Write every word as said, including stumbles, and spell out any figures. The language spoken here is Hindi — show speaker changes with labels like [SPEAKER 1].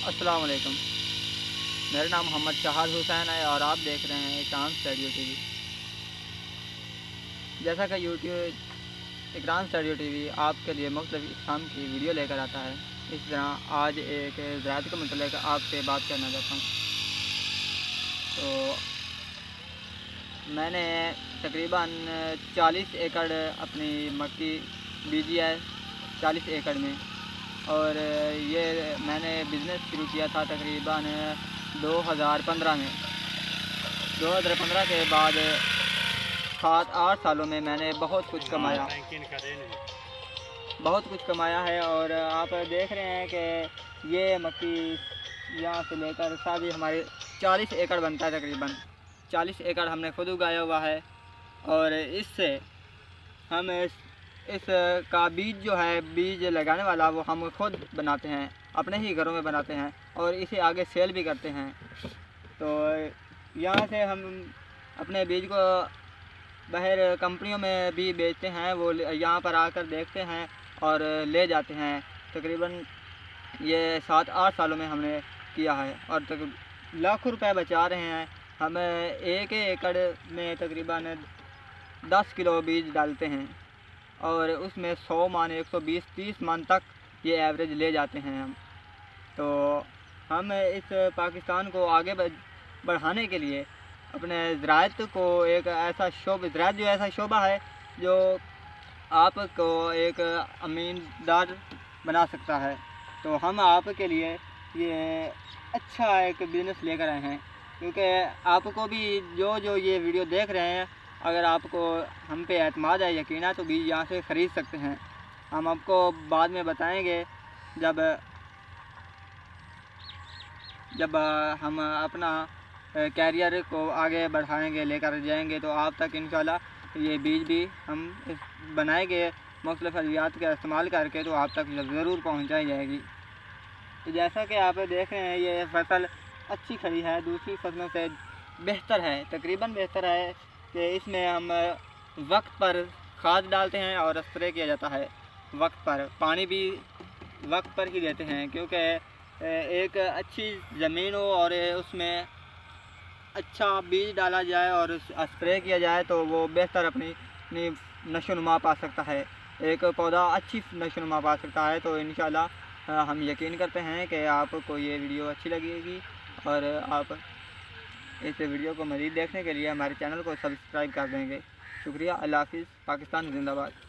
[SPEAKER 1] अस्सलाम वालेकुम। मेरा नाम मोहम्मद शाहद हुसैन है और आप देख रहे हैं इकराम स्टूडियो टीवी। जैसा कि यूट्यूब इकराम स्टूडियो टीवी आपके लिए मुख्तलिफ इस्लाम की वीडियो लेकर आता है, इस तरह आज एक ज़राअत के मतलब आपसे बात करना चाहता हूँ। तो मैंने तकरीबन चालीस एकड़ अपनी मक्की बीजी है, चालीस एकड़ में। और ये मैंने बिज़नेस शुरू किया था तकरीबन दो हज़ार पंद्रह में। दो हज़ार पंद्रह के बाद सात आठ सालों में मैंने बहुत कुछ कमाया बहुत कुछ कमाया है। और आप देख रहे हैं कि ये मक्की यहाँ से लेकर सारी हमारे चालीस एकड़ बनता है, तकरीबन चालीस एकड़ हमने खुद उगाया हुआ है। और इससे हम इस, इस का बीज जो है, बीज लगाने वाला, वो हम खुद बनाते हैं, अपने ही घरों में बनाते हैं और इसे आगे सेल भी करते हैं। तो यहाँ से हम अपने बीज को बाहर कंपनियों में भी बेचते हैं, वो यहाँ पर आकर देखते हैं और ले जाते हैं। तकरीबन ये सात आठ सालों में हमने किया है और तक लाखों रुपए बचा रहे हैं। हम एक एकड़ में तकरीबन दस किलो बीज डालते हैं और उसमें सौ मन, एक सौ बीस तीस मन तक ये एवरेज ले जाते हैं हम। तो हम इस पाकिस्तान को आगे बढ़ाने के लिए अपने ज़राअत को एक ऐसा शोबा, ज़राअत जो ऐसा शोबा है जो आपको एक अमीनदार बना सकता है। तो हम आपके लिए ये अच्छा एक बिज़नेस लेकर आए हैं, क्योंकि आपको भी जो जो ये वीडियो देख रहे हैं, अगर आपको हम पे एतमाद है, यकीन है, तो बीज यहाँ से ख़रीद सकते हैं। हम आपको बाद में बताएंगे जब जब हम अपना कैरियर को आगे बढ़ाएंगे, लेकर जाएंगे, तो आप तक इंशाल्लाह ये बीज भी हम बनाएंगे मुख्तलिफ़ अद्वियात का इस्तेमाल करके, तो आप तक ज़रूर पहुँचाई जाएगी। तो जैसा कि आप देख रहे हैं, ये फसल अच्छी खड़ी है, दूसरी फसलों से बेहतर है, तकरीबन बेहतर है कि इसमें हम वक्त पर खाद डालते हैं और स्प्रे किया जाता है वक्त पर, पानी भी वक्त पर ही देते हैं, क्योंकि एक अच्छी ज़मीन हो और उसमें अच्छा बीज डाला जाए और स्प्रे किया जाए तो वो बेहतर अपनी अपनी नशोनुमा पा सकता है, एक पौधा अच्छी नशोनुमा पा सकता है। तो इंशाल्लाह हम यकीन करते हैं कि आपको ये वीडियो अच्छी लगेगी और आप इस वीडियो को मज़ीद देखने के लिए हमारे चैनल को सब्सक्राइब कर देंगे। शुक्रिया। अल्लाह हाफ़िज़। पाकिस्तान जिंदाबाद।